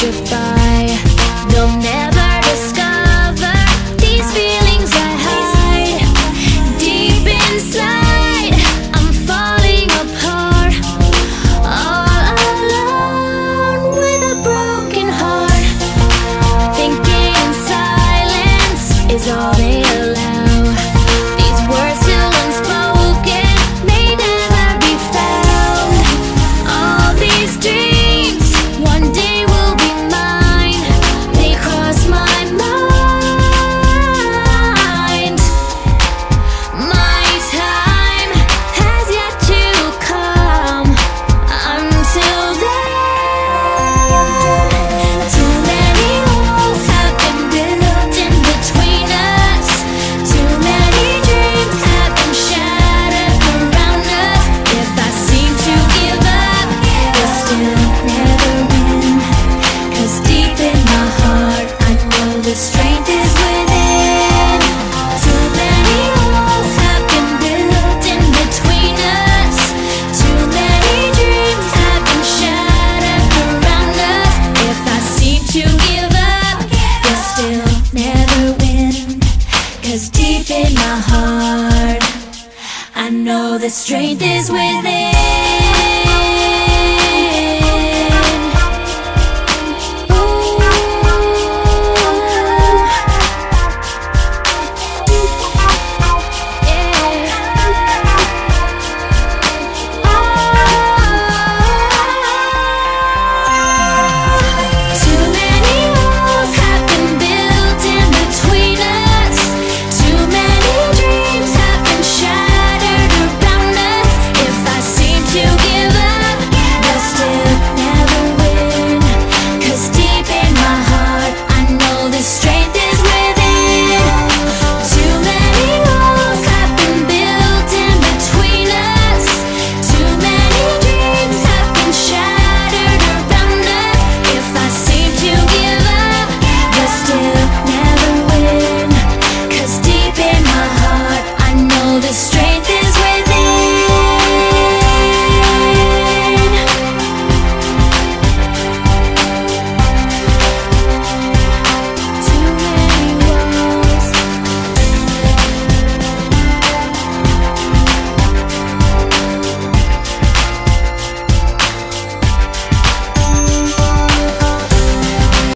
defy. They'll never discover these feelings I hide. Deep inside, I'm falling apart, all alone with a broken heart. Thinking in silence is all they allow. These words still unspoken may never be found. All these dreams one day will be mine. They cross my mind. My time has yet to come. Until then, too many walls have been built in between us. Too many dreams have been shattered around us. If I seem to give up, you'll still never win. 'Cause deep in my heart, I know the strength is within. Too many walls have been built in between us. Too many dreams have been shattered around us. If I seem to give up, you'll still never win. 'Cause deep in my heart, I know the strength is within.